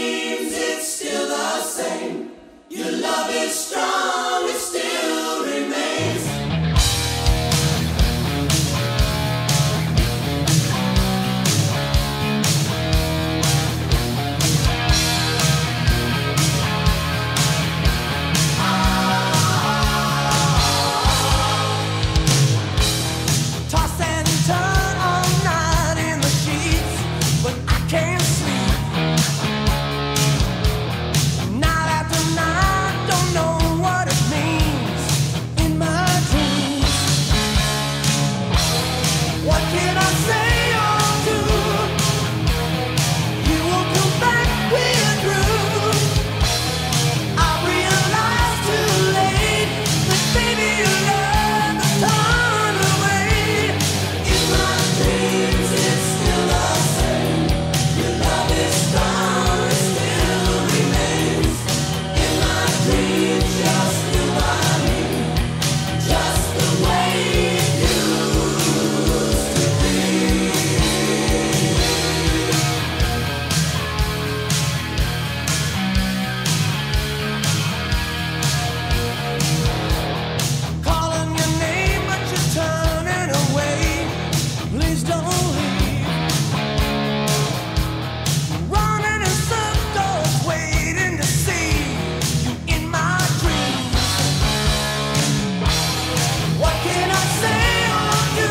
dreams, it's still the same. Your love is strong, it still remains. Toss and turn all night in the sheets, but I can't sleep. Night after night, don't know what it means in my dreams. What can I say or do? You won't come back, we're through. I realize too late that baby your love has turned away. In my dreams, it's still the same. Your love is strong, it still remains. In my dreams, you're still by me, just the way it used to be. Calling your name, but you're turning away. Please don't leave. Running in circles, waiting to see you in my dreams. What can I say or do?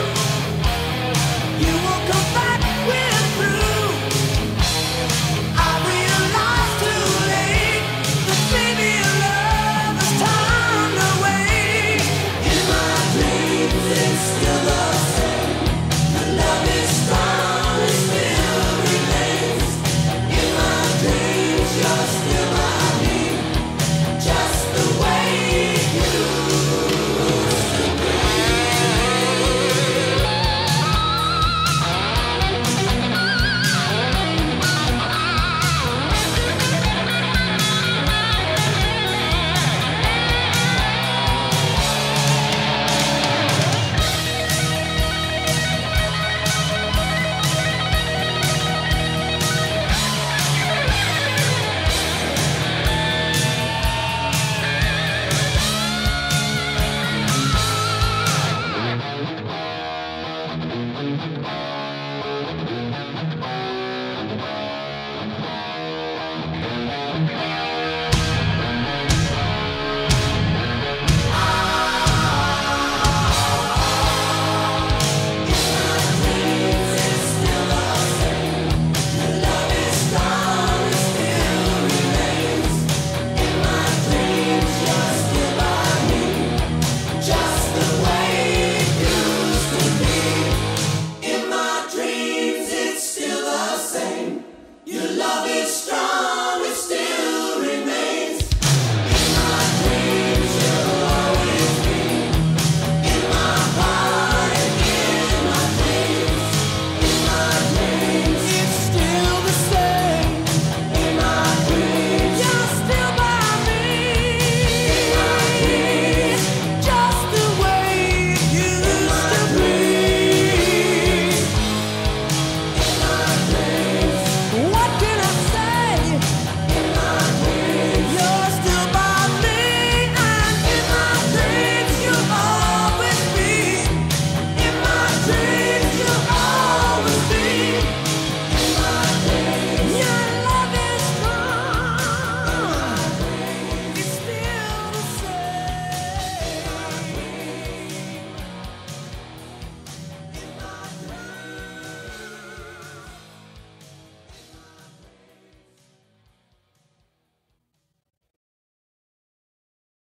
You won't come back, we're through. I realize too late that baby your love has turned away. In my dreams, it's still the same. Your love is strong, it still remains. In my dreams, you're still by me, just the way it used to be. Thank you.